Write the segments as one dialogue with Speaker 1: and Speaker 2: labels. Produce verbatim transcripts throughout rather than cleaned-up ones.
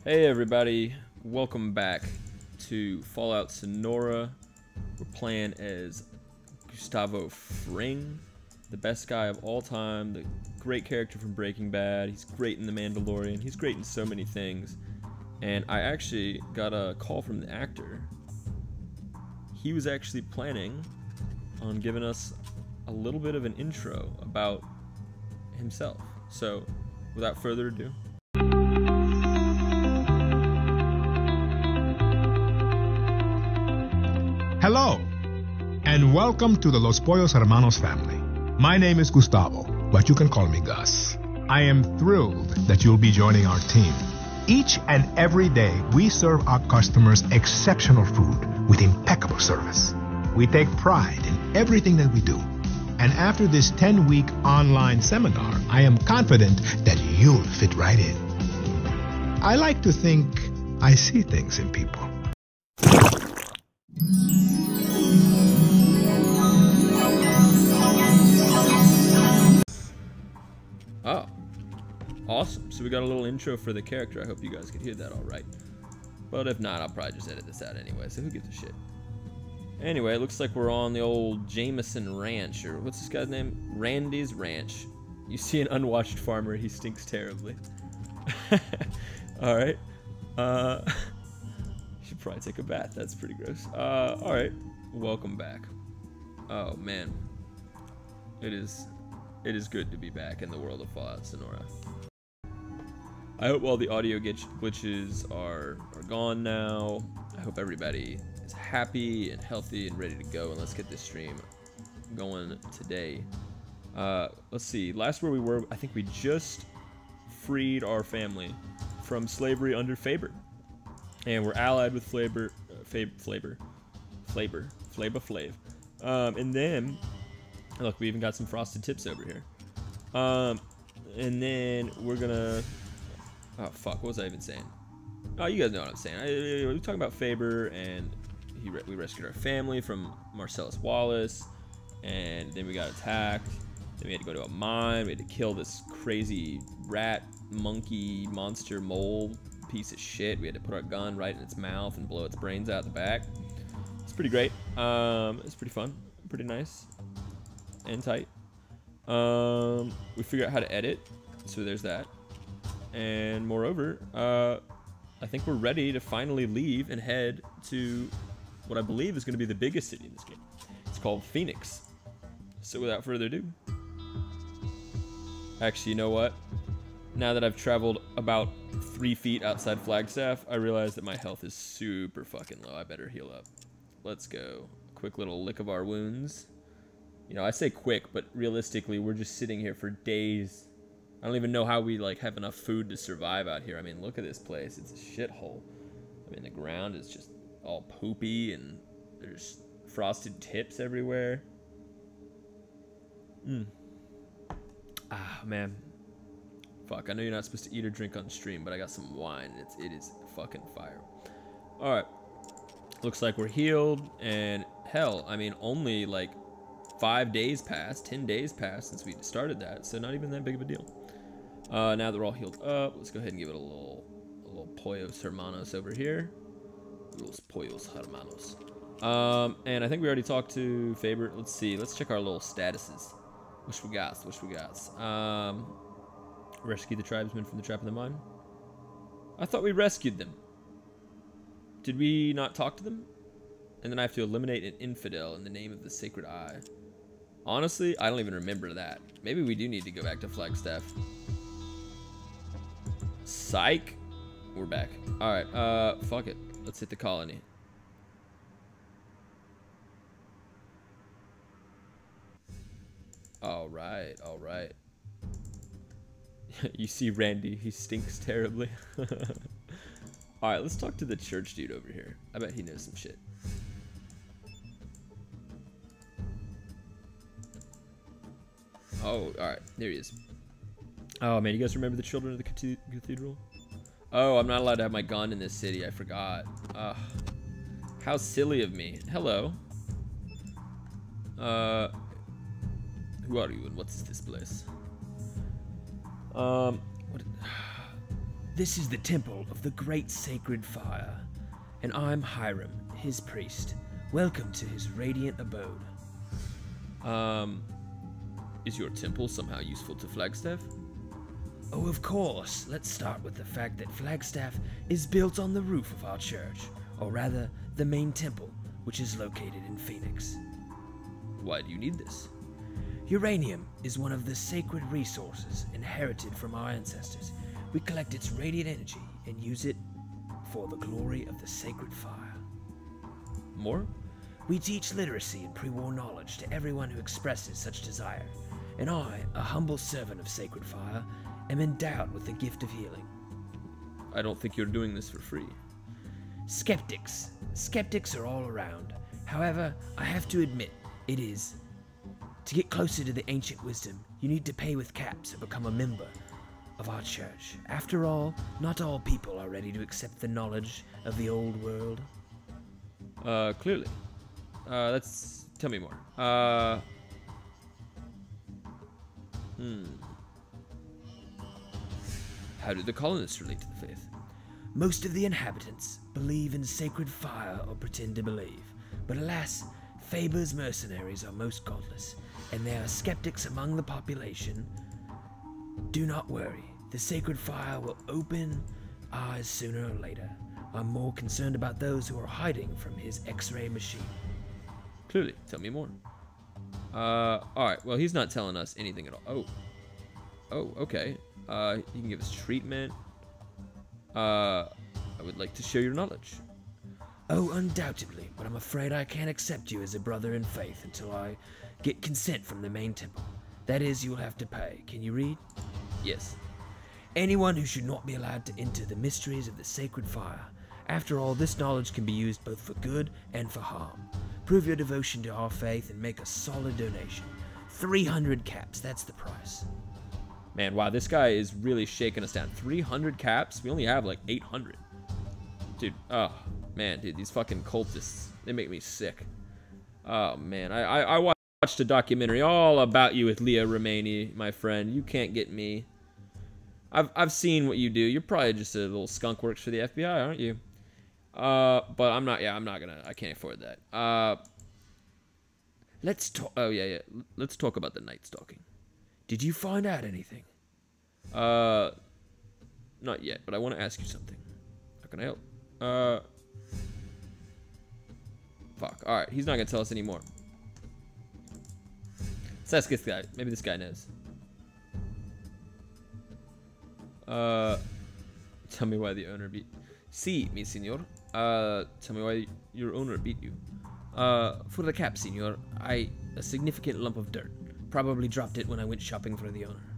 Speaker 1: Hey everybody, welcome back to Fallout Sonora. We're playing as Gustavo Frin, the best guy of all time, the great character from Breaking Bad. He's great in The Mandalorian, he's great in so many things. And I actually got a call from the actor. He was actually planning on giving us a little bit of an intro about himself. So, without further ado.
Speaker 2: Hello, and welcome to the Los Pollos Hermanos family. My name is Gustavo, but you can call me Gus. I am thrilled that you'll be joining our team. Each and every day, we serve our customers exceptional food with impeccable service. We take pride in everything that we do. And after this ten-week online seminar, I am confident that you'll fit right in. I like to think I see things in people.
Speaker 1: Oh, awesome. So we got a little intro for the character. I hope you guys could hear that all right. But if not, I'll probably just edit this out anyway, so who gives a shit? Anyway, it looks like we're on the old Jameson Ranch, or what's this guy's name? Randy's Ranch. You see an unwashed farmer, he stinks terribly. Alright. Uh, should probably take a bath, that's pretty gross. Uh, alright, welcome back. Oh man. It is... It is good to be back in the world of Fallout Sonora. I hope all the audio glitches are, are gone now. I hope everybody is happy and healthy and ready to go. And let's get this stream going today. Uh, let's see. Last where we were, I think we just freed our family from slavery under Faber. And we're allied with Flavor, uh, Fab, Flavor, Flavor, Flava Flav. Um, and then... Look, we even got some frosted tips over here. Um, and then we're gonna... Oh, fuck. What was I even saying? Oh, you guys know what I'm saying. I, I, we're talking about Faber, and he re we rescued our family from Marcellus Wallace, and then we got attacked. Then we had to go to a mine. We had to kill this crazy rat, monkey, monster, mole piece of shit. We had to put our gun right in its mouth and blow its brains out the back. It's pretty great. Um, it's pretty fun. Pretty nice. And tight. Um, we figured out how to edit, so there's that. And moreover, uh, I think we're ready to finally leave and head to what I believe is going to be the biggest city in this game. It's called Pheonix. So without further ado, actually, you know what? Now that I've traveled about three feet outside Flagstaff, I realize that my health is super fucking low. I better heal up. Let's go. A quick little lick of our wounds. You know, I say quick, but realistically, we're just sitting here for days. I don't even know how we, like, have enough food to survive out here. I mean, look at this place. It's a shithole. I mean, the ground is just all poopy, and there's frosted tips everywhere. Mm. Ah, man. Fuck, I know you're not supposed to eat or drink on stream, but I got some wine, and it's, it is fucking fire. Alright. Looks like we're healed, and hell, I mean, only, like... Five days passed, ten days passed since we started that, so not even that big of a deal. Uh, now they're all healed up, let's go ahead and give it a little, a little pollos hermanos over here. Los pollos hermanos. Um, and I think we already talked to Faber. Let's see, let's check our little statuses. What we got? What we got? Um, rescue the tribesmen from the trap in the mine. I thought we rescued them. Did we not talk to them? And then I have to eliminate an infidel in the name of the Sacred Eye. Honestly, I don't even remember that. Maybe we do need to go back to Flagstaff. Psych. We're back. Alright, uh, fuck it. Let's hit the colony. Alright, alright. You see Randy, he stinks terribly. Alright, let's talk to the church dude over here. I bet he knows some shit. Oh, alright. There he is. Oh, man. You guys remember the children of the cathedral? Oh, I'm not allowed to have my gun in this city. I forgot. Ugh. How silly of me. Hello. Uh, who are you and what is this place? Um, what,
Speaker 3: This is the temple of the great sacred fire, and I'm Hiram, his priest. Welcome to his radiant abode.
Speaker 1: Um, is your temple somehow useful to Flagstaff?
Speaker 3: Oh, of course. Let's start with the fact that Flagstaff is built on the roof of our church, or rather, the main temple, which is located in Phoenix.
Speaker 1: Why do you need this?
Speaker 3: Uranium is one of the sacred resources inherited from our ancestors. We collect its radiant energy and use it for the glory of the sacred fire.
Speaker 1: More?
Speaker 3: We teach literacy and pre-war knowledge to everyone who expresses such desire, and I, a humble servant of sacred fire, am endowed with the gift of healing.
Speaker 1: I don't think you're doing this for free.
Speaker 3: Skeptics. Skeptics are all around. However, I have to admit, it is. To get closer to the ancient wisdom, you need to pay with caps or become a member of our church. After all, not all people are ready to accept the knowledge of the old world.
Speaker 1: Uh, clearly. Uh, let's... Tell me more. Uh... Hmm... How do the colonists relate to the faith?
Speaker 3: Most of the inhabitants believe in sacred fire or pretend to believe. But alas, Faber's mercenaries are most godless, and there are skeptics among the population. Do not worry, the sacred fire will open eyes sooner or later. I'm more concerned about those who are hiding from his X-ray machine.
Speaker 1: Clearly, tell me more. Uh, alright, well he's not telling us anything at all. Oh. Oh, okay. Uh, you can give us treatment. Uh, I would like to share your knowledge.
Speaker 3: Oh, undoubtedly, but I'm afraid I can't accept you as a brother in faith until I get consent from the main temple. That is, you will have to pay. Can you read?
Speaker 1: Yes.
Speaker 3: Anyone who should not be allowed to enter the mysteries of the sacred fire. After all, this knowledge can be used both for good and for harm. Prove your devotion to our faith and make a solid donation. three hundred caps, that's the price.
Speaker 1: Man, wow, this guy is really shaking us down. three hundred caps? We only have like eight hundred. Dude, oh, man, dude, these fucking cultists, they make me sick. Oh, man, I, I, I watched a documentary all about you with Leah Remini, my friend. You can't get me. I've, I've seen what you do. You're probably just a little skunk works for the F B I, aren't you? Uh, but I'm not, yeah, I'm not gonna, I can't afford that. Uh, let's talk, oh, yeah, yeah, let's talk about the night stalking.
Speaker 3: Did you find out anything?
Speaker 1: Uh, not yet, but I want to ask you something. How can I help? Uh, fuck. All right, he's not gonna tell us anymore. Let's ask this guy. Maybe this guy knows. Uh, tell me why the owner beat. Si, mi señor. Uh, tell me why your owner beat you. Uh, for the cap, señor. I a significant lump of dirt. Probably dropped it when I went shopping for the owner.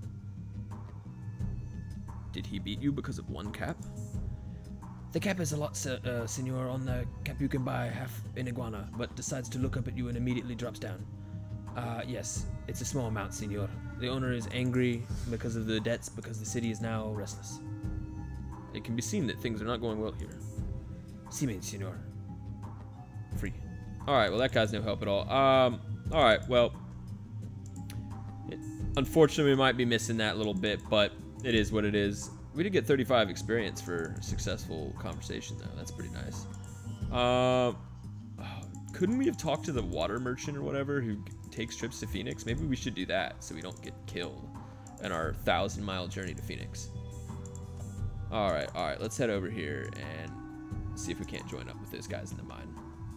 Speaker 1: Did he beat you because of one cap?
Speaker 3: The cap is a lot, sir, uh, senor. On the cap you can buy half an iguana, but decides to look up at you and immediately drops down. Uh, yes, it's a small amount, senor. The owner is angry because of the debts, because the city is now restless.
Speaker 1: It can be seen that things are not going well here.
Speaker 3: Si, mi senor.
Speaker 1: Free. Alright, well that guy's no help at all. Um, alright, well... It, unfortunately, we might be missing that little bit, but it is what it is. We did get thirty-five experience for a successful conversation, though. That's pretty nice. Um, uh, couldn't we have talked to the water merchant or whatever who takes trips to Phoenix? Maybe we should do that so we don't get killed in our thousand mile journey to Phoenix. Alright, alright, let's head over here and see if we can't join up with those guys in the mine.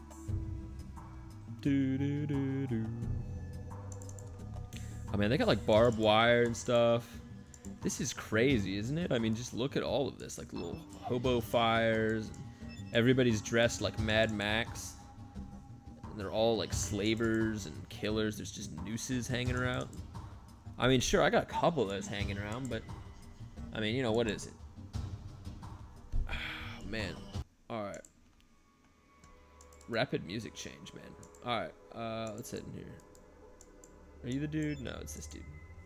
Speaker 1: Do, do, do, do. Oh man, they got like barbed wire and stuff. This is crazy, isn't it? I mean, just look at all of this, like little hobo fires. Everybody's dressed like Mad Max. And they're all like slavers and killers. There's just nooses hanging around. I mean, sure, I got a couple of those hanging around, but I mean, you know, what is it? Oh, man. All right. Rapid music change, man. All right, uh, let's head in here. Are you the dude? No, it's this dude.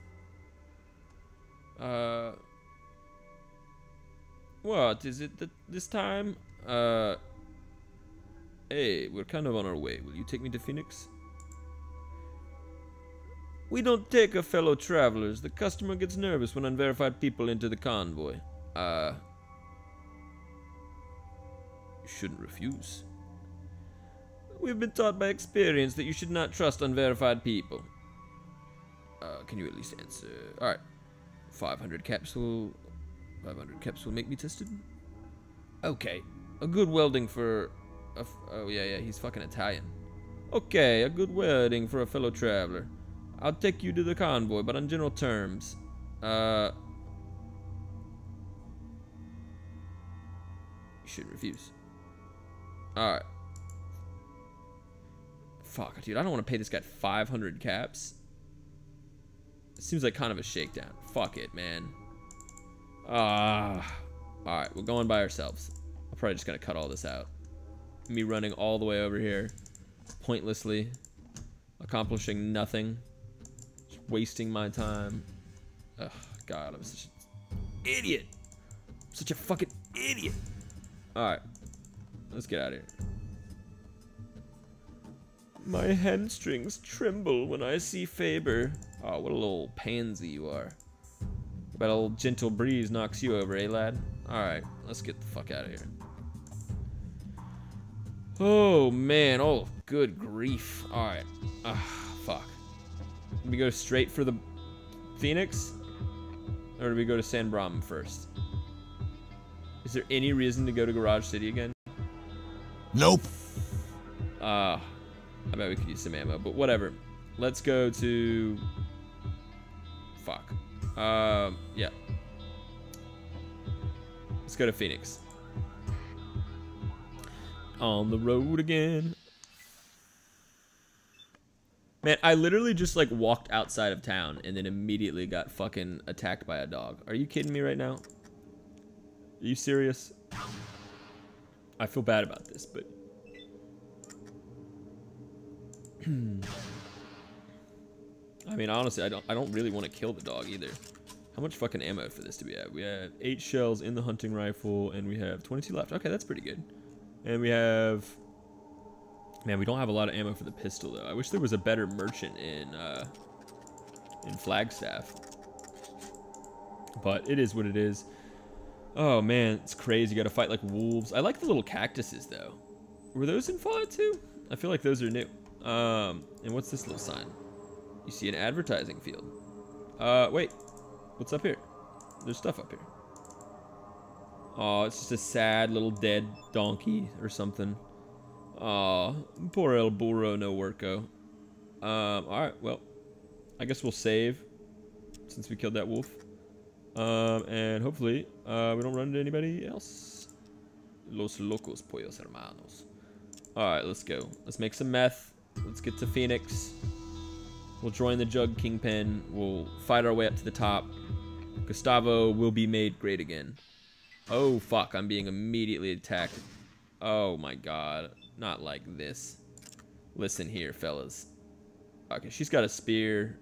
Speaker 1: Uh, what is it that this time? Uh, hey, we're kind of on our way. Will you take me to Phoenix? We don't take a fellow travelers. The customer gets nervous when unverified people enter the convoy. Uh, shouldn't refuse. We've been taught by experience that you should not trust unverified people. Uh, can you at least answer? Alright. five hundred caps will... five hundred caps will make me tested. Okay. A good welding for... A f oh, yeah, yeah, he's fucking Italian. Okay, a good welding for a fellow traveler. I'll take you to the convoy, but on general terms. Uh... You shouldn't refuse. Alright. Fuck, dude, I don't want to pay this guy five hundred caps. It seems like kind of a shakedown. Fuck it, man. Ah. Alright, we're going by ourselves. I'm probably just gonna cut all this out. Me running all the way over here. Pointlessly. Accomplishing nothing. Just wasting my time. Ugh, God, I'm such an idiot. I'm such a fucking idiot. Alright. Let's get out of here. My hamstrings tremble when I see Faber. Oh, what a little pansy you are. Bet a little gentle breeze knocks you over, eh, lad? Alright, let's get the fuck out of here. Oh, man. Oh, good grief. Alright. Ah, fuck. Do we go straight for the Phoenix? Or do we go to San Bram first? Is there any reason to go to Garage City again?
Speaker 2: Nope.
Speaker 1: Ah. Uh, I bet we could use some ammo, but whatever. Let's go to... Fuck. Um, yeah. Let's go to Phoenix. On the road again. Man, I literally just like walked outside of town and then immediately got fucking attacked by a dog. Are you kidding me right now? Are you serious? I feel bad about this, but... I mean, honestly, I don't I don't really want to kill the dog either. How much fucking ammo for this do we have? We have eight shells in the hunting rifle, and we have twenty-two left. Okay, that's pretty good. And we have... Man, we don't have a lot of ammo for the pistol, though. I wish there was a better merchant in, uh, in Flagstaff. But it is what it is. Oh, man, it's crazy. You gotta fight like wolves. I like the little cactuses, though. Were those in Fallout two? I feel like those are new. Um, and what's this little sign? You see an advertising field. Uh, wait. What's up here? There's stuff up here. Oh, it's just a sad little dead donkey or something. Aw, poor El Burro no Worko. Um, alright, well, I guess we'll save since we killed that wolf. Um, and hopefully, uh, we don't run into anybody else. Los locos pollos hermanos. Alright, let's go. Let's make some meth. Let's get to Phoenix. We'll join the Jug Kingpin. We'll fight our way up to the top. Gustavo will be made great again. Oh, fuck. I'm being immediately attacked. Oh, my God. Not like this. Listen here, fellas. Okay, she's got a spear.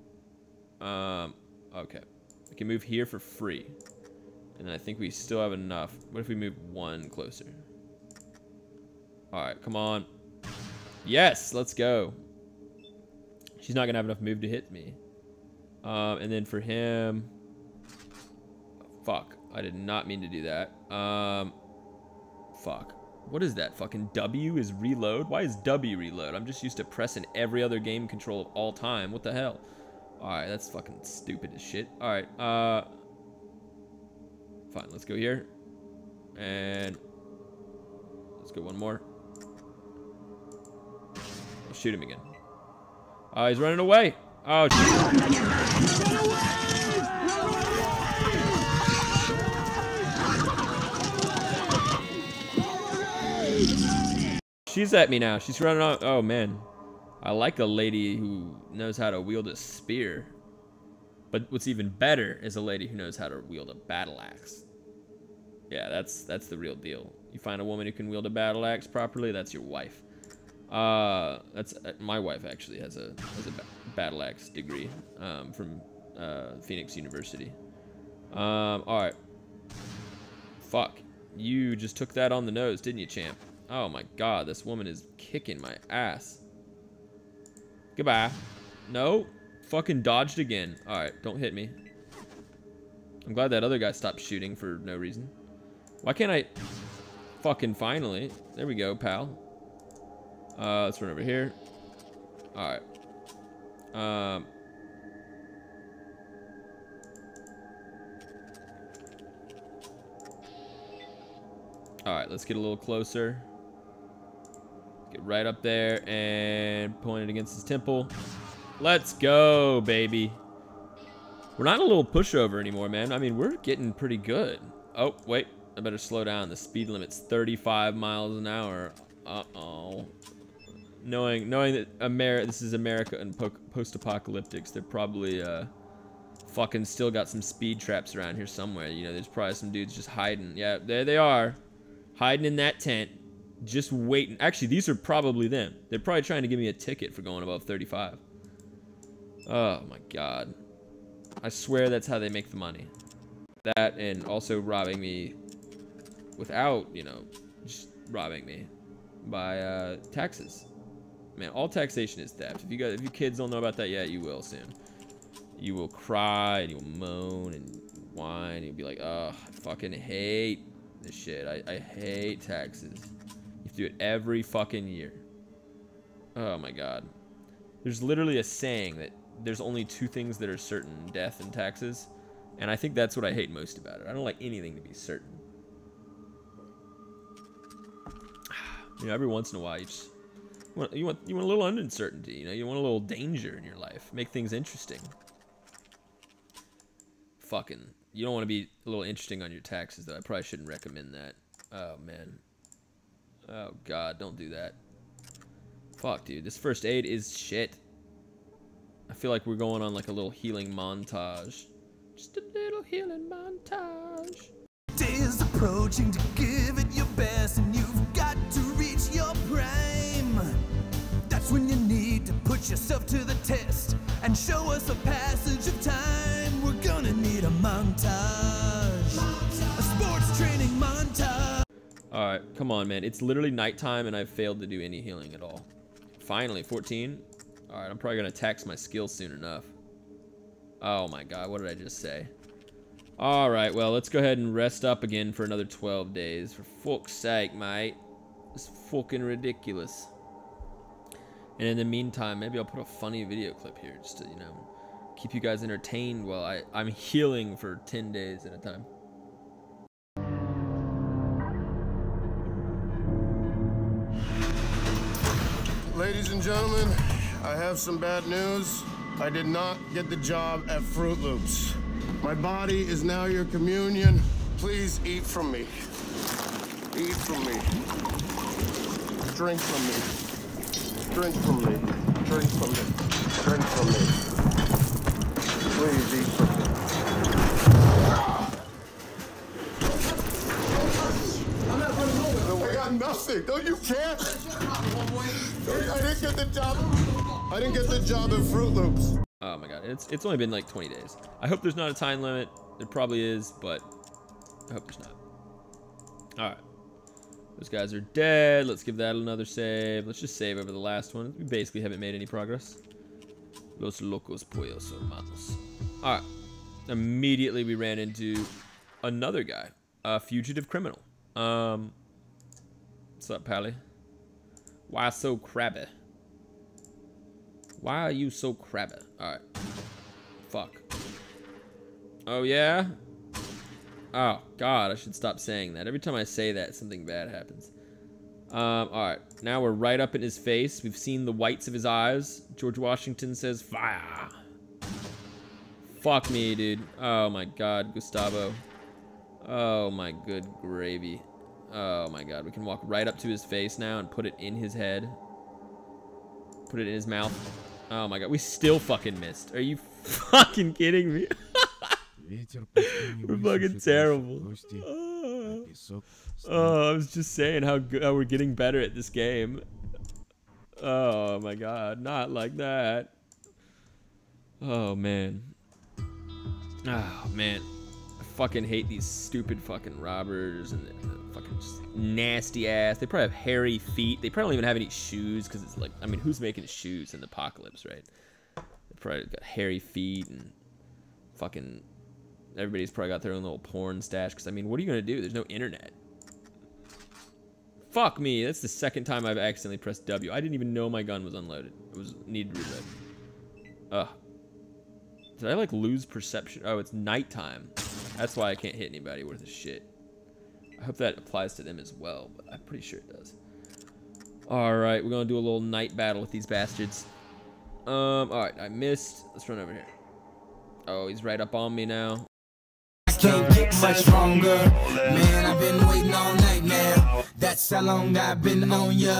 Speaker 1: Um, okay. We can move here for free. And I think we still have enough. What if we move one closer? Alright, come on. Yes, let's go. She's not gonna have enough move to hit me. Um, and then for him... Fuck. I did not mean to do that. Um, fuck. What is that? Fucking W is reload? Why is W reload? I'm just used to pressing every other game control of all time. What the hell? Alright, that's fucking stupid as shit. Alright, uh... fine, let's go here. And... let's go one more. I'll shoot him again. Oh, he's running away. Oh, she's at me now. She's running on. Oh, man. I like a lady who knows how to wield a spear. But what's even better is a lady who knows how to wield a battle axe. Yeah, that's that's the real deal. You find a woman who can wield a battle axe properly, that's your wife. Uh, that's uh, my wife actually has a has a ba battle axe degree um, from uh, Phoenix University. Um, all right. Fuck, you just took that on the nose, didn't you, champ? Oh my God, this woman is kicking my ass. Goodbye. No, fucking dodged again. All right, don't hit me. I'm glad that other guy stopped shooting for no reason. Why can't I? fucking finally. There we go, pal. Uh, let's run over here. All right. Um. All right, let's get a little closer. Get right up there and point it against his temple. Let's go, baby. We're not a little pushover anymore, man. I mean, we're getting pretty good. Oh, wait. I better slow down. The speed limit's thirty-five miles an hour. Uh-oh. Knowing knowing that Ameri this is America and po post-apocalyptics, they're probably uh, fucking still got some speed traps around here somewhere. You know, there's probably some dudes just hiding. Yeah, there they are. Hiding in that tent. Just waiting. Actually, these are probably them. They're probably trying to give me a ticket for going above thirty-five. Oh, my God. I swear that's how they make the money. That and also robbing me without, you know, just robbing me by uh, taxes. Man, all taxation is theft. If you guys, if you kids don't know about that yet, you will soon. You will cry and you'll moan and whine. You'll be like, oh, I fucking hate this shit. I, I hate taxes. You have to do it every fucking year. Oh my God. There's literally a saying that there's only two things that are certain, death and taxes. And I think that's what I hate most about it. I don't like anything to be certain. You know, every once in a while, you just you want, you want you want a little uncertainty. You know, you want a little danger in your life. Make things interesting. Fucking, you don't want to be a little interesting on your taxes, though. I probably shouldn't recommend that. Oh man. Oh God, don't do that. Fuck, dude. This first aid is shit. I feel like we're going on like a little healing montage. Just a little healing montage.
Speaker 4: Day is approaching to give it your best, and you've got to reach your prime. That's when you need to put yourself to the test and show us a passage of time. We're gonna need a montage, montage. A sports training montage.
Speaker 1: All right, come on, man. It's literally nighttime, and I've failed to do any healing at all. Finally, fourteen. All right, I'm probably gonna tax my skills soon enough. Oh my God, what did I just say? All right, well, let's go ahead and rest up again for another twelve days. For fuck's sake, mate. It's fucking ridiculous. And in the meantime, maybe I'll put a funny video clip here just to, you know, keep you guys entertained while I, I'm healing for ten days at a time.
Speaker 5: Ladies and gentlemen, I have some bad news. I did not get the job at Fruit Loops. My body is now your communion. Please eat from me. Eat from me. Drink from me. Drink from me. Drink from me. Drink from me. Please eat from me. I got nothing. Don't you care? I didn't get the job. I didn't get the job at Fruit Loops.
Speaker 1: Oh my God, it's it's only been like twenty days. I hope there's not a time limit. There probably is, but I hope there's not. All right, those guys are dead. Let's give that another save. Let's just save over the last one. We basically haven't made any progress. Los locos pollos hermanos. All right, immediately we ran into another guy, a fugitive criminal. Um, what's up, Pally? Why so crabby? Why are you so crabby? Alright. Fuck. Oh, yeah? Oh, God, I should stop saying that. Every time I say that, something bad happens. Um, alright. Now we're right up in his face. We've seen the whites of his eyes. George Washington says, fire. Fuck me, dude. Oh, my God, Gustavo. Oh, my good gravy. Oh, my God. We can walk right up to his face now and put it in his head. Put it in his mouth. Oh my God, we still fucking missed. Are you fucking kidding me? We're fucking terrible. Oh. Oh, I was just saying how good how we're getting better at this game. Oh my God, not like that. Oh man. Oh man. I fucking hate these stupid fucking robbers and the, the fucking just nasty ass. They probably have hairy feet. They probably don't even have any shoes because it's like, I mean, who's making shoes in the apocalypse, right? They probably got hairy feet and fucking everybody's probably got their own little porn stash because, I mean, what are you going to do? There's no internet. fuck me. That's the second time I've accidentally pressed W. I didn't even know my gun was unloaded. It was needed to reload. Ugh. Did I like lose perception? Oh, it's nighttime. That's why I can't hit anybody worth a shit. I hope that applies to them as well, but I'm pretty sure it does. Alright, we're gonna do a little night battle with these bastards. Um, alright, I missed. Let's run over here. Oh, he's right up on me now.
Speaker 6: I can't get much stronger. Man, I've been waiting all night now. That's how long I've been on ya.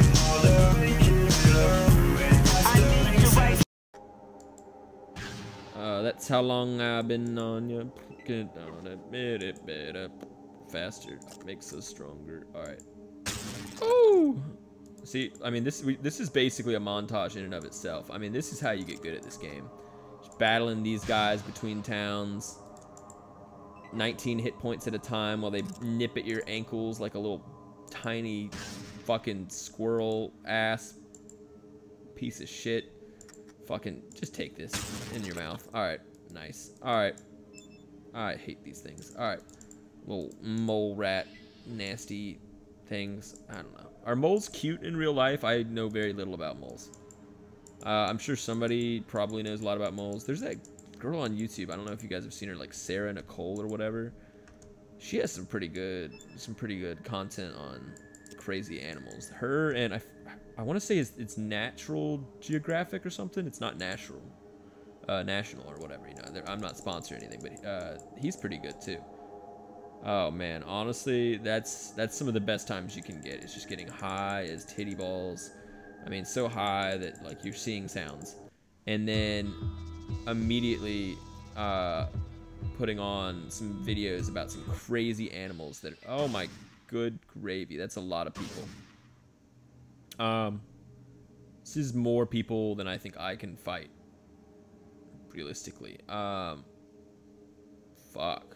Speaker 1: Uh, that's how long I've been on ya. Get on it, bit it, bit up. Faster makes us stronger. Alright. Ooh! See, I mean, this we, this is basically a montage in and of itself. I mean, this is how you get good at this game. Just battling these guys between towns. nineteen hit points at a time while they nip at your ankles like a little tiny fucking squirrel ass piece of shit. Fucking just take this in your mouth. Alright, nice. Alright. I hate these things. Alright. Little mole rat nasty things. I don't know. Are moles cute in real life? I know very little about moles. Uh, I'm sure somebody probably knows a lot about moles. There's that girl on YouTube. I don't know if you guys have seen her, like Sarah Nicole or whatever. She has some pretty good, some pretty good content on crazy animals. Her and I, I want to say it's, it's Natural Geographic or something. It's not natural, uh, national or whatever. You know, I'm not sponsoring anything, but uh, he's pretty good too. Oh man, honestly, that's that's some of the best times you can get. It's just getting high as titty balls. I mean, so high that like you're seeing sounds, and then immediately uh, putting on some videos about some crazy animals that. Oh my good gravy, that's a lot of people. Um, this is more people than I think I can fight. Realistically, um, fuck.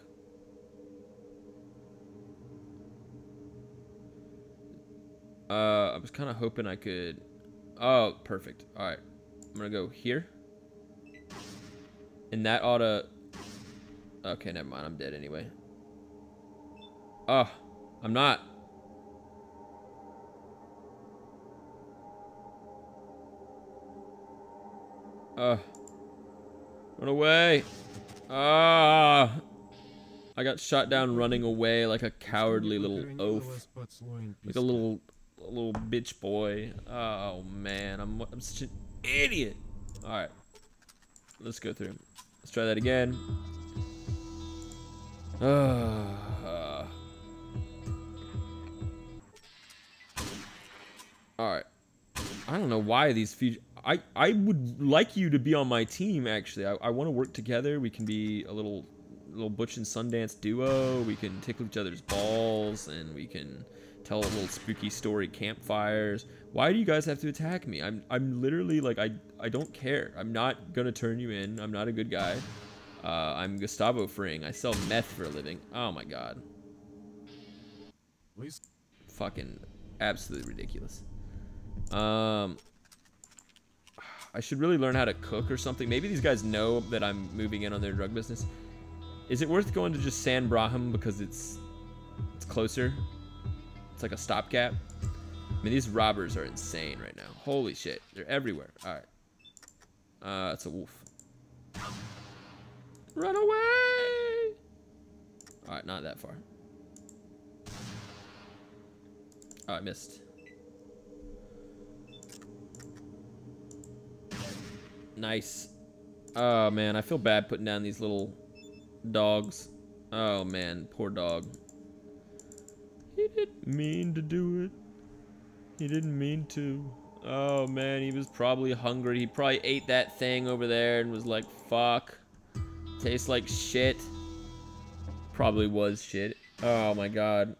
Speaker 1: Uh, I was kind of hoping I could... Oh, perfect. Alright. I'm gonna go here. And that oughta... Okay, never mind. I'm dead anyway. Oh, I'm not. Uh, run away. Ah. I got shot down running away like a cowardly little oaf. Like a little... A little bitch boy. Oh man, I'm, I'm such an idiot. Alright, let's go through. Let's try that again. Uh, Alright. I don't know why these features. I, I would like you to be on my team, actually. I, I want to work together. We can be a little little Butch and Sundance duo. We can tickle each other's balls, and we can tell a little spooky story campfires. Why do you guys have to attack me? I'm I'm literally like I I don't care. I'm not gonna turn you in. I'm not a good guy. Uh, I'm Gustavo Frin. I sell meth for a living. Oh my god.
Speaker 7: Please.
Speaker 1: Fucking absolutely ridiculous. Um, I should really learn how to cook or something. Maybe these guys know that I'm moving in on their drug business. Is it worth going to just San Braham because it's it's closer? It's like a stopgap. I mean, these robbers are insane right now. Holy shit. They're everywhere. Alright. Uh, it's a wolf. Run away! Alright, not that far. Oh, I missed. Nice. Oh, man. I feel bad putting down these little dogs. Oh, man. Poor dog. He didn't mean to do it. He didn't mean to. Oh man, he was probably hungry. He probably ate that thing over there and was like, fuck. Tastes like shit. Probably was shit. Oh my god.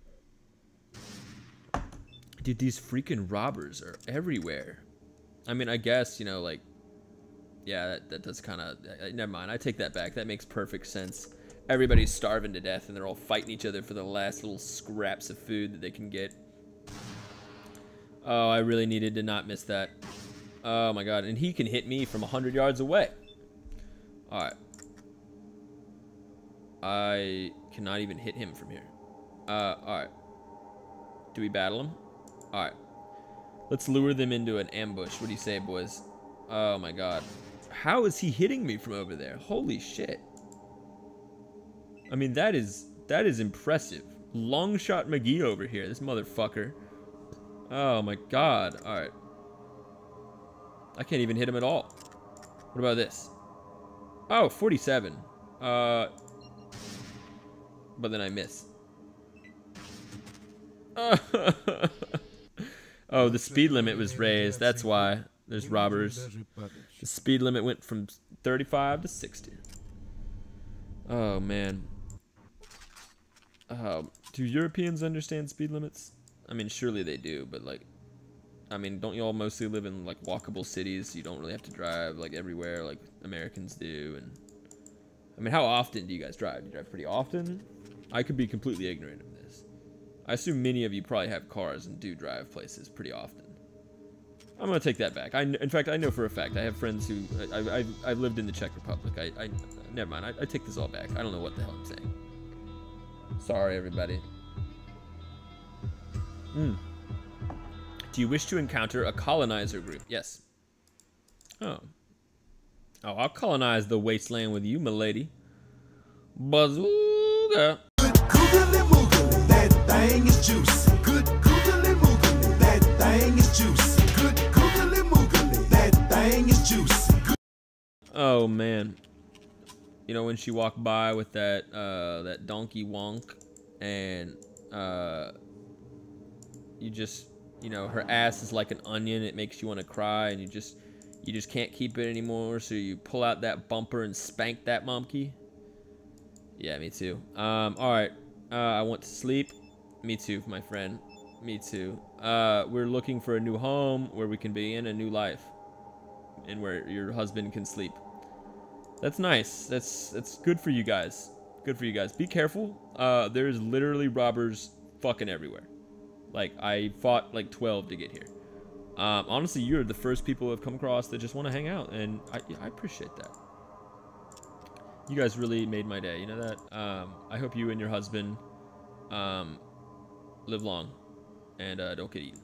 Speaker 1: Dude, these freaking robbers are everywhere. I mean, I guess, you know, like, yeah, that, that does kind of, never mind. I take that back. That makes perfect sense. Everybody's starving to death, and they're all fighting each other for the last little scraps of food that they can get. Oh, I really needed to not miss that. Oh my god, and he can hit me from one hundred yards away. Alright. I cannot even hit him from here. Uh, alright. Do we battle them? All right. Let's lure them into an ambush. What do you say, boys? Oh my god. How is he hitting me from over there? Holy shit. I mean, that is that is impressive. Long shot McGee over here, this motherfucker. Oh my god. All right. I can't even hit him at all. What about this? Oh, forty-seven. Uh, but then I miss. Oh, the speed limit was raised. That's why there's robbers. The speed limit went from thirty-five to sixty. Oh, man. Um, do Europeans understand speed limits? I mean, surely they do, but like, I mean, don't you all mostly live in like walkable cities? So you don't really have to drive like everywhere like Americans do. And I mean, how often do you guys drive? Do you drive pretty often? I could be completely ignorant of this. I assume many of you probably have cars and do drive places pretty often. I'm gonna take that back. I, in fact, I know for a fact I have friends who I, I, I've lived in the Czech Republic. I, I never mind. I, I take this all back. I don't know what the hell I'm saying. Sorry, everybody. Hmm. Do you wish to encounter a colonizer group? Yes. Oh. Oh, I'll colonize the wasteland with you, milady. Bazooka.
Speaker 6: Good googly moogly, that thing is juice. Good googly moogly, that thing is juice. Good googly moogly, that thing is juice.
Speaker 1: Oh man. You know when she walked by with that uh that donkey wonk and uh you just, you know, her ass is like an onion, it makes you want to cry and you just you just can't keep it anymore, so you pull out that bumper and spank that monkey. Yeah, me too. Um, alright. Uh, I want to sleep. Me too, my friend. Me too. Uh, we're looking for a new home where we can begin a new life. And where your husband can sleep. That's nice. That's that's good for you guys. Good for you guys. Be careful. Uh, there's literally robbers fucking everywhere. Like, I fought like twelve to get here. Um, honestly, you're the first people I've come across that just want to hang out. And I, I appreciate that. You guys really made my day, you know that? Um, I hope you and your husband um, live long and uh, don't get eaten.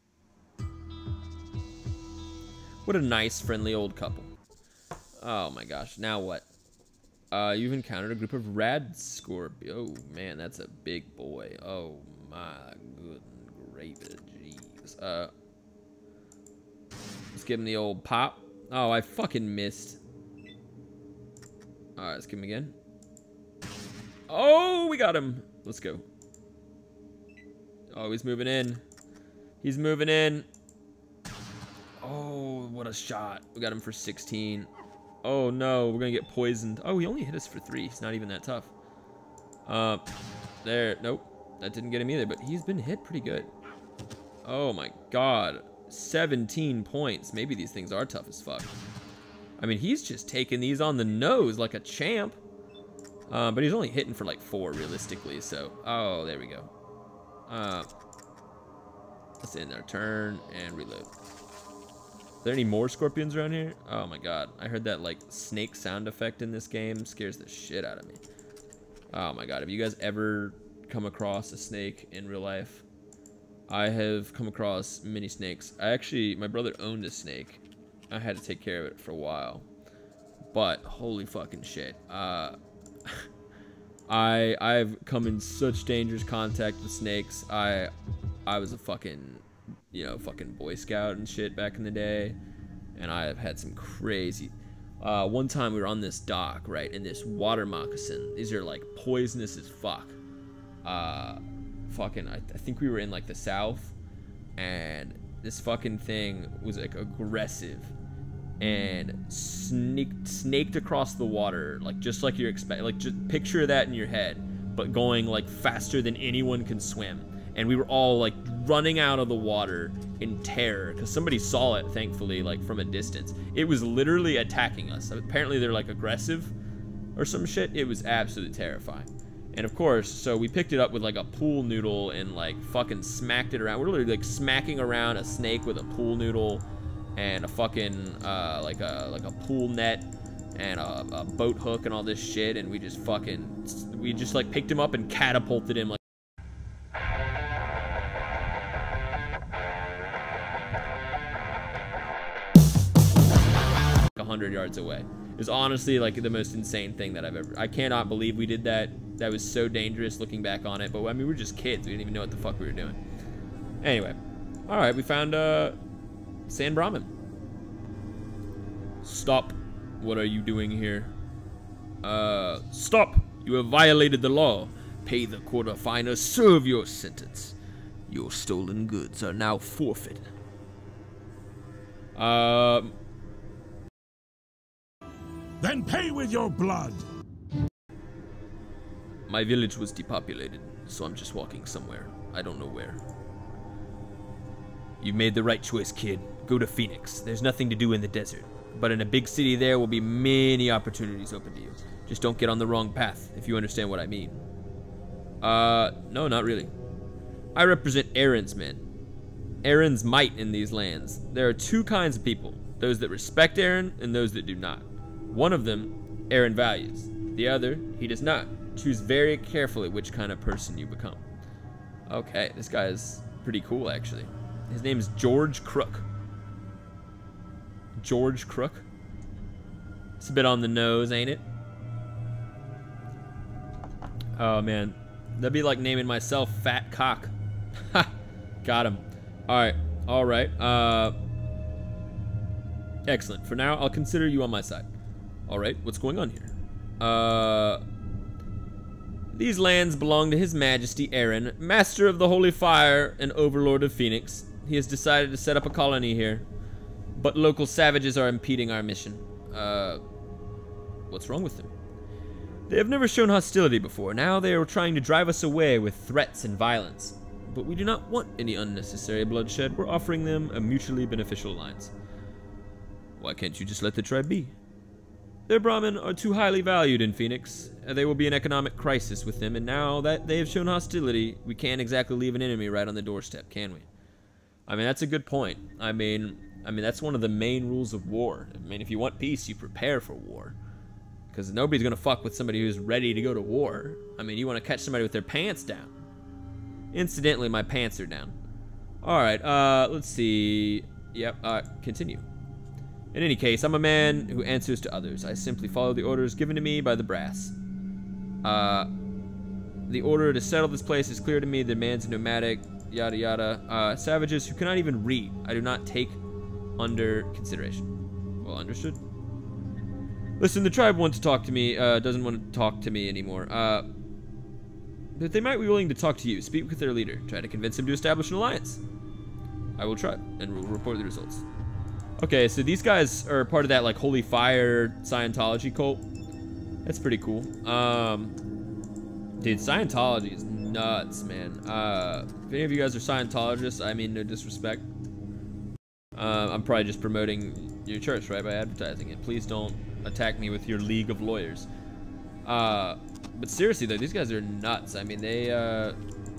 Speaker 1: What a nice, friendly old couple. Oh my gosh, now what? Uh, you've encountered a group of rad Scorpio. Oh man, that's a big boy. Oh my good gravy, jeez. Uh, let's give him the old pop. Oh, I fucking missed. Alright, let's give him again. Oh, we got him. Let's go. Oh, he's moving in. He's moving in. Oh, what a shot. We got him for sixteen. Oh, no. We're going to get poisoned. Oh, he only hit us for three. He's not even that tough. Uh, there. Nope. That didn't get him either, but he's been hit pretty good. Oh, my God. seventeen points. Maybe these things are tough as fuck. I mean, he's just taking these on the nose like a champ. Uh, but he's only hitting for like four realistically, so... Oh, there we go. Uh, let's end our turn and reload. Are there any more scorpions around here? Oh my god. I heard that like snake sound effect in this game. Scares the shit out of me. Oh my god. Have you guys ever come across a snake in real life? I have come across many snakes. I actually... My brother owned a snake. I had to take care of it for a while, but holy fucking shit. Uh, I I've come in such dangerous contact with snakes. I I was a fucking, you know, fucking Boy Scout and shit back in the day, and I have had some crazy. Uh, one time we were on this dock, right, in this water moccasin. These are like poisonous as fuck. Uh, fucking, I, I think we were in like the south, and this fucking thing was like aggressive and snaked snaked across the water, like just like you're expect like just picture that in your head, but going like faster than anyone can swim. And we were all like running out of the water in terror because somebody saw it, thankfully, like from a distance. It was literally attacking us. Apparently they're like aggressive or some shit. It was absolutely terrifying. And of course, so we picked it up with like a pool noodle and like fucking smacked it around. We're literally like smacking around a snake with a pool noodle and a fucking uh, like a like a pool net and a, a boat hook and all this shit. And we just fucking we just like picked him up and catapulted him like. hundred yards away. It's honestly like the most insane thing that I've ever. I cannot believe we did that. That was so dangerous looking back on it. But I mean, we were just kids. We didn't even know what the fuck we were doing. Anyway, all right, we found uh, San Brahmin. Stop. What are you doing here? Uh, stop. You have violated the law. Pay the quarter fine or serve your sentence. Your stolen goods are now forfeit. Um.
Speaker 6: Then pay with your blood.
Speaker 1: My village was depopulated, so I'm just walking somewhere. I don't know where. You made the right choice, kid. Go to Phoenix. There's nothing to do in the desert. But in a big city there will be many opportunities open to you. Just don't get on the wrong path, if you understand what I mean. Uh, no, not really. I represent Aaron's men. Aaron's might in these lands. There are two kinds of people. Those that respect Aaron and those that do not. One of them, Aaron values. The other, he does not. Choose very carefully which kind of person you become. Okay, this guy is pretty cool, actually. His name is George Crook. George Crook? It's a bit on the nose, ain't it? Oh, man. That'd be like naming myself Fat Cock. Ha! Got him. Alright, alright. Uh, excellent. For now, I'll consider you on my side. Alright, what's going on here? Uh, these lands belong to His Majesty Aaron, Master of the Holy Fire and Overlord of Phoenix. He has decided to set up a colony here, but local savages are impeding our mission. Uh, what's wrong with them? They have never shown hostility before. Now they are trying to drive us away with threats and violence. But we do not want any unnecessary bloodshed. We're offering them a mutually beneficial alliance. Why can't you just let the tribe be? Their Brahmin are too highly valued in Phoenix. There will be an economic crisis with them, and now that they have shown hostility, we can't exactly leave an enemy right on the doorstep, can we? I mean, that's a good point. I mean, I mean that's one of the main rules of war. I mean, if you want peace, you prepare for war. Because nobody's going to fuck with somebody who's ready to go to war. I mean, you want to catch somebody with their pants down. Incidentally, my pants are down. Alright, uh, let's see. Yep, uh, continue. In any case, I'm a man who answers to others. I simply follow the orders given to me by the brass. Uh, the order to settle this place is clear to me. The man's nomadic, yada yada. Uh, savages who cannot even read, I do not take under consideration. Well, understood. Listen, the tribe wants to talk to me, uh, doesn't want to talk to me anymore. Uh, but they might be willing to talk to you. Speak with their leader. Try to convince him to establish an alliance. I will try, and we'll report the results. Okay, so these guys are part of that, like, Holy Fire Scientology cult. That's pretty cool. Um, dude, Scientology is nuts, man. Uh, if any of you guys are Scientologists, I mean no disrespect. Uh, I'm probably just promoting your church, right, by advertising it. Please don't attack me with your league of lawyers. Uh, but seriously, though, these guys are nuts. I mean, they, uh,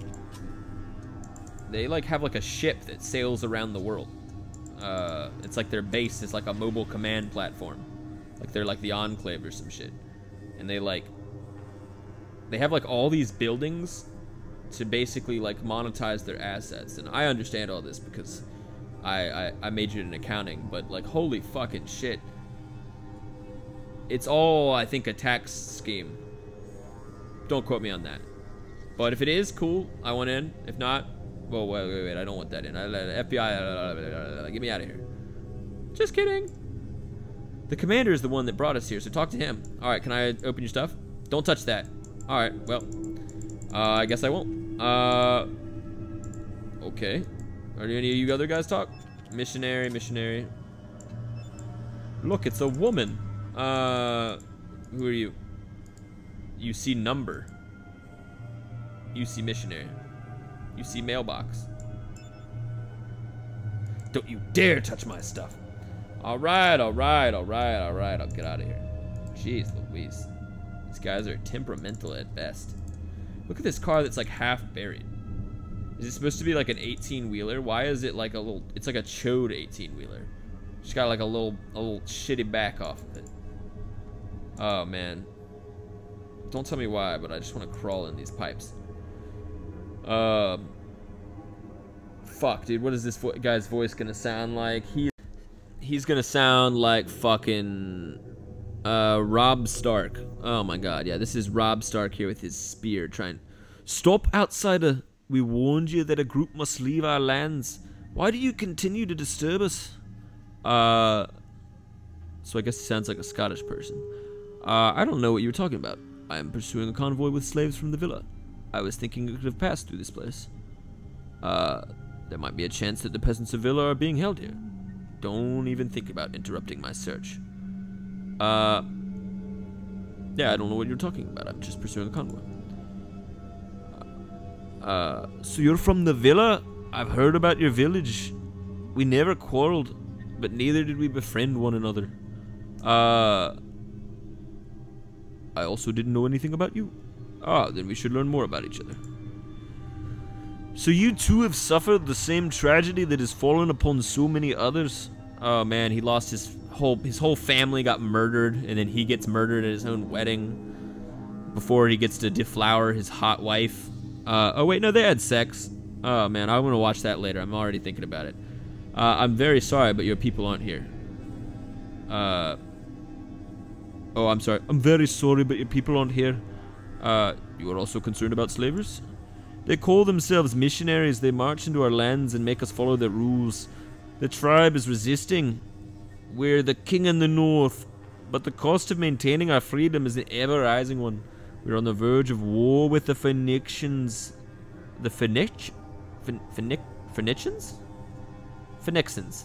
Speaker 1: they, like, have, like, a ship that sails around the world. Uh, it's like their base is like a mobile command platform. Like they're like the Enclave or some shit. And they like, they have like all these buildings to basically like monetize their assets. And I understand all this because I, I, I majored in accounting, but like holy fucking shit. It's all, I think, a tax scheme. Don't quote me on that. But if it is, cool, I want in. If not, well, wait, wait, wait, I don't want that in. F B I, get me out of here. Just kidding. The commander is the one that brought us here, so talk to him. All right, can I open your stuff? Don't touch that. All right, well, uh, I guess I won't. Uh, okay. Are there any of you other guys talk? Missionary, missionary. Look, it's a woman. Uh, who are you? You see number. You see missionary. You see mailbox. Don't you dare touch my stuff. All right, all right, all right, all right. I'll get out of here. Jeez Louise. These guys are temperamental at best. Look at this car that's like half buried. Is it supposed to be like an eighteen wheeler? Why is it like a little, it's like a chode eighteen wheeler. Just got like a little, a little shitty back off of it. Oh man. Don't tell me why, but I just want to crawl in these pipes. Um, fuck, dude. What is this vo guy's voice gonna sound like? He he's gonna sound like fucking uh, Rob Stark. Oh my god, yeah, this is Rob Stark here with his spear trying. Stop, outsider. We warned you that a group must leave our lands. Why do you continue to disturb us? Uh, so I guess he sounds like a Scottish person. Uh, I don't know what you were talking about. I am pursuing a convoy with slaves from the villa. I was thinking it could have passed through this place. Uh, there might be a chance that the peasants of Villa are being held here. Don't even think about interrupting my search. Uh, yeah, I don't know what you're talking about. I'm just pursuing a convoy. Uh, so you're from the villa? I've heard about your village. We never quarreled, but neither did we befriend one another. Uh, I also didn't know anything about you. Ah, then we should learn more about each other. So you too have suffered the same tragedy that has fallen upon so many others? Oh man, he lost his whole his whole family got murdered, and then he gets murdered at his own wedding before he gets to deflower his hot wife. Uh, oh wait, no, they had sex. Oh man, I want to watch that later. I'm already thinking about it. Uh, I'm very sorry, but your people aren't here. Uh, oh, I'm sorry. I'm very sorry, but your people aren't here. Uh, you are also concerned about slavers? They call themselves missionaries. They march into our lands and make us follow their rules. The tribe is resisting. We're the king in the north, but the cost of maintaining our freedom is an ever-rising one. We're on the verge of war with the Pheonixons. The Phoenix... Phoenix... Phoenicians? Pheonixons.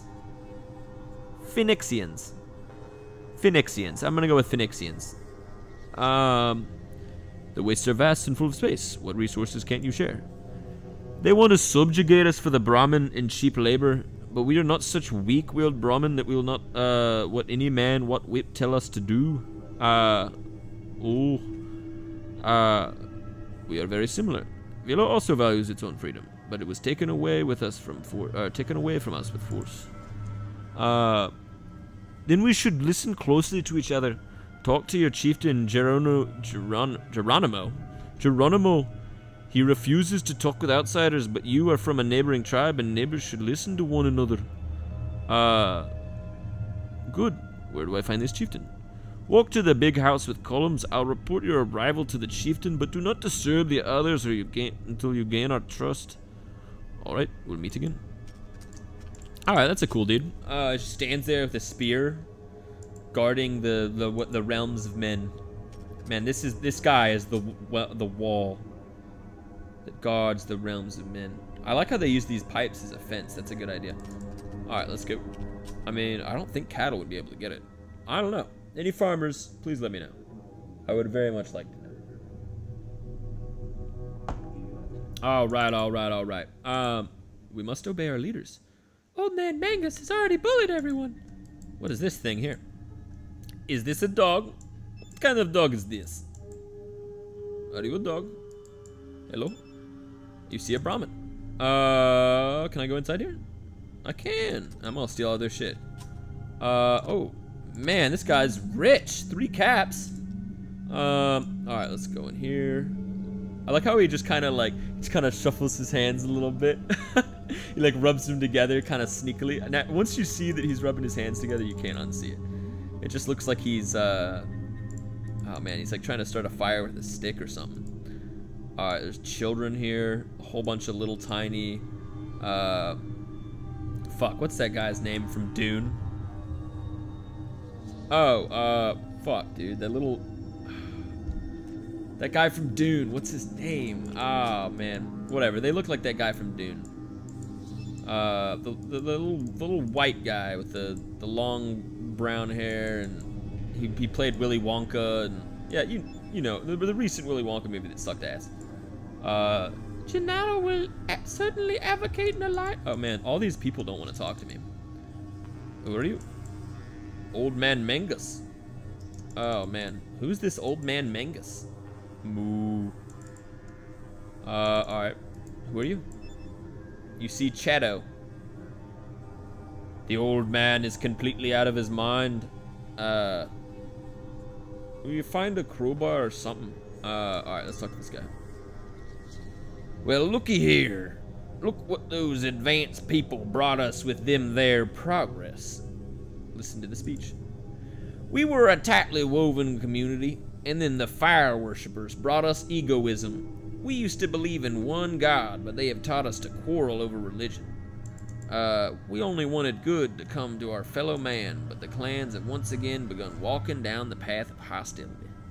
Speaker 1: Phoenixians. Phoenixians. I'm gonna go with Phoenixians. Um... The wastes are vast and full of space. What resources can't you share? They want to subjugate us for the Brahmin in cheap labor, but we are not such weak-willed Brahmin that we will not, uh, what any man, what whip tell us to do. Uh, oh. Uh, we are very similar. Villa also values its own freedom, but it was taken away with us from for, uh, taken away from us with force. Uh, then we should listen closely to each other. Talk to your chieftain, Gerono, Geron, Geronimo. Geronimo, he refuses to talk with outsiders, but you are from a neighboring tribe, and neighbors should listen to one another. Uh, good. Where do I find this chieftain? Walk to the big house with columns. I'll report your arrival to the chieftain, but do not disturb the others or you gain, until you gain our trust. Alright, we'll meet again. Alright, that's a cool dude. Uh, he stands there with a spear, guarding the the what the realms of men. Man, this is this guy is the the wall that guards the realms of men. I like how they use these pipes as a fence. That's a good idea. All right, let's go. I mean, I don't think cattle would be able to get it. I don't know. Any farmers, please let me know. I would very much like to know. All right, all right, all right. Um, we must obey our leaders. Old Man Mangus has already bullied everyone. What is this thing here? Is this a dog? What kind of dog is this? Are you a dog? Hello? You see a Brahmin. Uh, can I go inside here? I can. I'm gonna steal all their shit. Uh, oh, man, this guy's rich. Three caps. Um, all right, let's go in here. I like how he just kind of like, just kind of shuffles his hands a little bit. He like rubs them together kind of sneakily. Now, once you see that he's rubbing his hands together, you can't unsee it. It just looks like he's, uh, oh man, he's like trying to start a fire with a stick or something. All right, there's children here, a whole bunch of little tiny, uh, fuck, what's that guy's name from Dune? Oh, uh, fuck, dude, that little, that guy from Dune, what's his name? Oh man, whatever, they look like that guy from Dune. Uh, the, the, the, little, the little white guy with the, the long brown hair, and he, he played Willy Wonka, and yeah, you you know, the, the recent Willy Wonka movie that sucked ass. Uh, Gennaro will certainly advocate in a life. Oh man, all these people don't want to talk to me. Who are you? Old Man Mangus. Oh man, who's this Old Man Mangus? Moo. Uh, alright. Who are you? You see Chato. The old man is completely out of his mind. Uh, will you find a crowbar or something? Uh, alright, let's talk to this guy. Well, looky here. Look what those advanced people brought us with them there progress. Listen to the speech. We were a tightly woven community, and then the fire worshippers brought us egoism. We used to believe in one God, but they have taught us to quarrel over religion. Uh, we only wanted good to come to our fellow man, but the clans have once again begun walking down the path of hostility.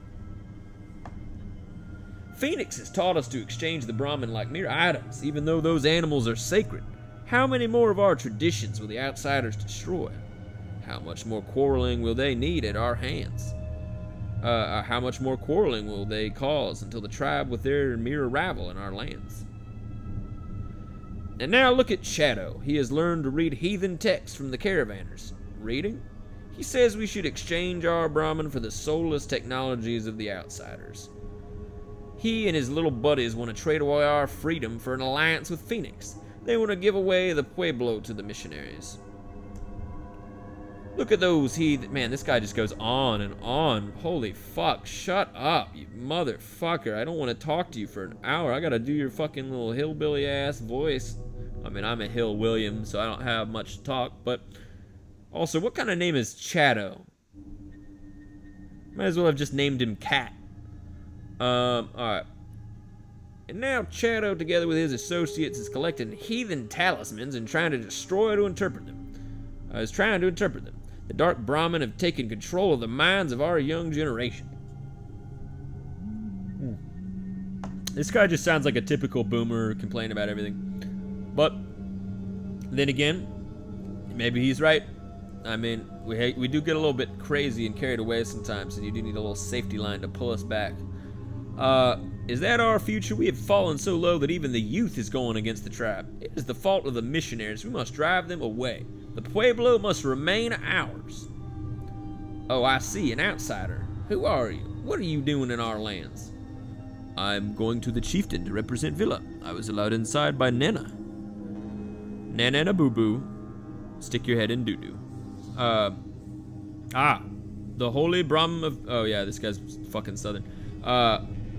Speaker 1: Pheonix has taught us to exchange the Brahmin like mere items, even though those animals are sacred. How many more of our traditions will the outsiders destroy? How much more quarreling will they need at our hands? Uh, how much more quarreling will they cause until the tribe with their mere arrival in our lands? And now look at Shadow. He has learned to read heathen texts from the caravanners. Reading? He says we should exchange our Brahmin for the soulless technologies of the outsiders. He and his little buddies want to trade away our freedom for an alliance with Pheonix. They want to give away the Pueblo to the missionaries. Look at those heathen. Man, this guy just goes on and on. Holy fuck, shut up, you motherfucker. I don't want to talk to you for an hour. I gotta do your fucking little hillbilly ass voice. I mean, I'm a Hill William, so I don't have much to talk, but also, what kind of name is Chato? Might as well have just named him Cat. Um, alright. And now Chato, together with his associates, is collecting heathen talismans and trying to destroy to interpret them. I was trying to interpret them. The Dark Brahmin have taken control of the minds of our young generation. Hmm. This guy just sounds like a typical boomer complaining about everything. But then again, maybe he's right. I mean, we we do get a little bit crazy and carried away sometimes, and you do need a little safety line to pull us back. Uh, is that our future? We have fallen so low that even the youth is going against the tribe. It is the fault of the missionaries. We must drive them away. The Pueblo must remain ours. Oh, I see, an outsider. Who are you? What are you doing in our lands? I'm going to the chieftain to represent Villa. I was allowed inside by Nana. Nana boo boo. Stick your head in doo doo. Uh, ah, the holy Brahmin of. Oh yeah, this guy's fucking southern. Uh.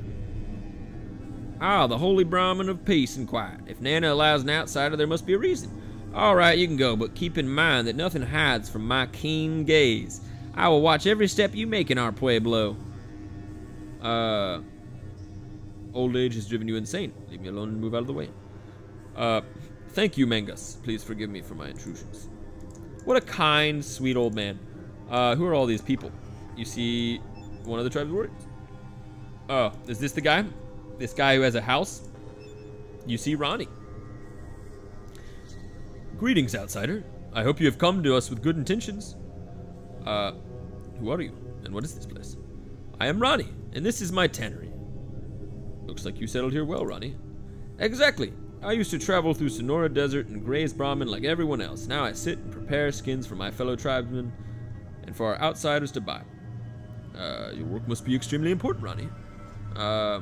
Speaker 1: Ah, the holy Brahmin of peace and quiet. If Nana allows an outsider, there must be a reason. Alright, you can go, but keep in mind that nothing hides from my keen gaze. I will watch every step you make in our Pueblo. Uh, old age has driven you insane. Leave me alone and move out of the way. Uh, thank you, Mangus. Please forgive me for my intrusions. What a kind, sweet old man. Uh, who are all these people? You see one of the tribe's warriors. Oh, is this the guy? This guy who has a house? You see Ronnie. Greetings, outsider. I hope you have come to us with good intentions. Uh, who are you, and what is this place? I am Ronnie, and this is my tannery. Looks like you settled here well, Ronnie. Exactly. I used to travel through Sonora Desert and graze Brahmin like everyone else. Now I sit and prepare skins for my fellow tribesmen and for our outsiders to buy. Uh, your work must be extremely important, Ronnie. Uh,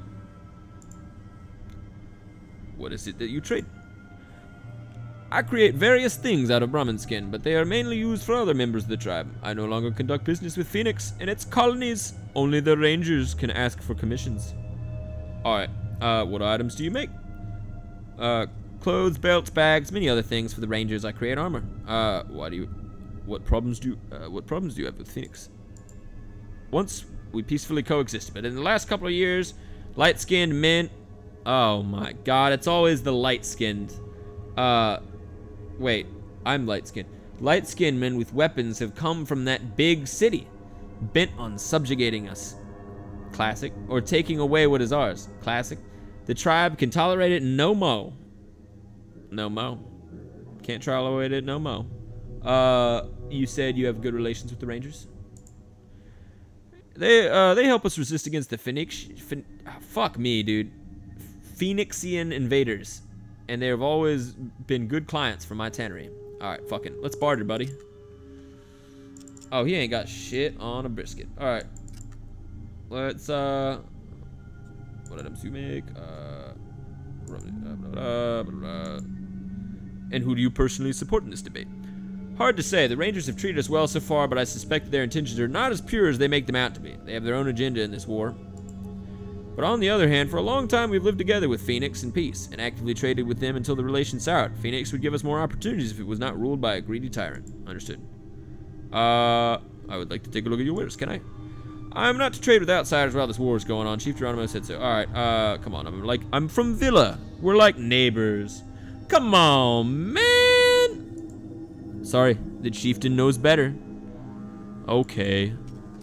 Speaker 1: what is it that you trade? I create various things out of Brahmin skin, but they are mainly used for other members of the tribe. I no longer conduct business with Pheonix and its colonies. Only the rangers can ask for commissions. Alright, uh, what items do you make? Uh, clothes, belts, bags, many other things for the rangers. I create armor. Uh, why do you, what problems do you, uh, what problems do you have with Pheonix? Once we peacefully coexisted, but in the last couple of years, light-skinned men, oh my god, it's always the light-skinned, uh, wait, I'm light-skinned. Light-skinned men with weapons have come from that big city, bent on subjugating us. Classic. Or taking away what is ours. Classic. The tribe can tolerate it no mo. No mo. Can't tolerate it no mo. Uh, you said you have good relations with the Rangers? They, uh, they help us resist against the Phoenix... Phen oh, fuck me, dude. Pheonixian invaders. And they have always been good clients for my tannery. Alright, fucking. Let's barter, buddy. Oh, he ain't got shit on a brisket. Alright. Let's, uh... what items do you make? Uh... Blah, blah, blah, blah. And who do you personally support in this debate? Hard to say. The Rangers have treated us well so far, but I suspect their intentions are not as pure as they make them out to be. They have their own agenda in this war. But on the other hand, for a long time we've lived together with Pheonix in peace, and actively traded with them until the relations soured. Pheonix would give us more opportunities if it was not ruled by a greedy tyrant. Understood. Uh, I would like to take a look at your wares. Can I? I'm not to trade with outsiders while this war is going on. Chief Geronimo said so. All right. Uh, come on. I'm like, I'm from Villa. We're like neighbors. Come on, man. Sorry, the chieftain knows better. Okay.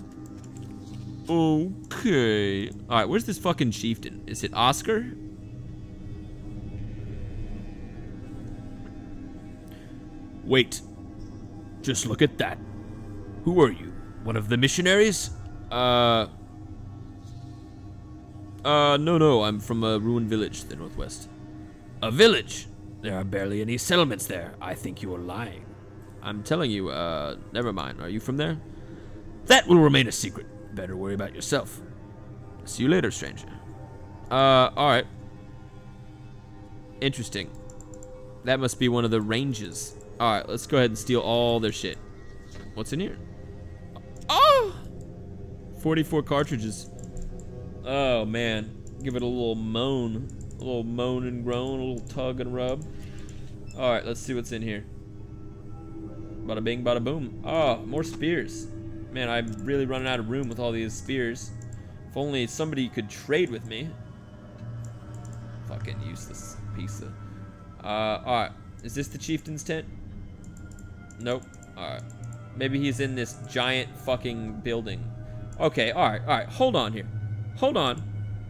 Speaker 1: Okay. All right. Where's this fucking chieftain? Is it Oscar? Wait. Just look at that. Who are you? One of the missionaries? Uh... Uh, no, no, I'm from a ruined village to the northwest. A village? There are barely any settlements there. I think you are lying. I'm telling you, uh, never mind. Are you from there? That will remain a secret. Better worry about yourself. See you later, stranger. Uh, alright. Interesting. That must be one of the ranges. Alright, let's go ahead and steal all their shit. What's in here? Oh! forty-four cartridges. Oh, man. Give it a little moan. A little moan and groan, a little tug and rub. Alright, let's see what's in here. Bada bing, bada boom. Oh, more spears. Man, I'm really running out of room with all these spears. If only somebody could trade with me. Fucking useless piece of... Uh, alright. Is this the chieftain's tent? Nope. Alright. Maybe he's in this giant fucking building. Okay, alright, alright. Hold on here. Hold on.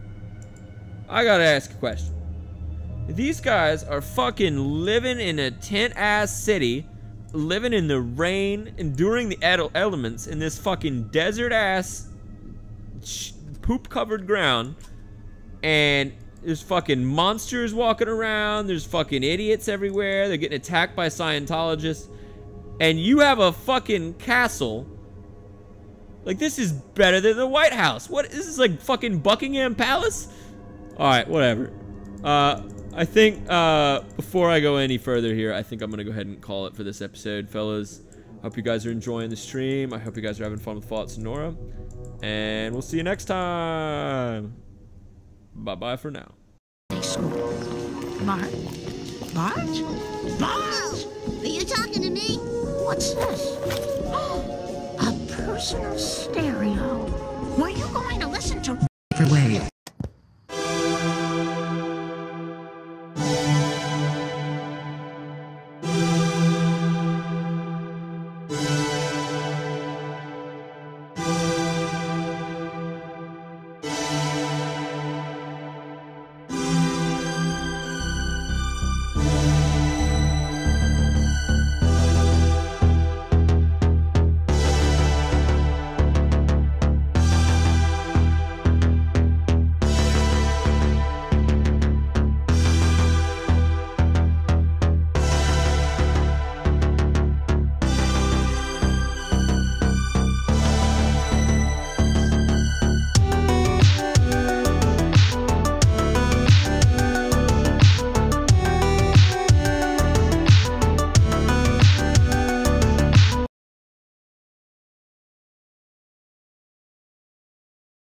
Speaker 1: I gotta ask a question. These guys are fucking living in a tent-ass city, living in the rain, enduring the elements in this fucking desert-ass poop-covered ground, and there's fucking monsters walking around, there's fucking idiots everywhere, they're getting attacked by Scientologists, and you have a fucking castle. Like, this is better than the White House. What, this is like fucking Buckingham Palace? Alright, whatever. Uh, I think, uh, before I go any further here, I think I'm gonna go ahead and call it for this episode, fellas. Hope you guys are enjoying the stream. I hope you guys are having fun with Fallout Sonora. And we'll see you next time. Bye-bye for now.
Speaker 7: Marge? Marge? Marge?
Speaker 8: Are you talking to me?
Speaker 7: What's this? A personal stereo. Were you going to listen to...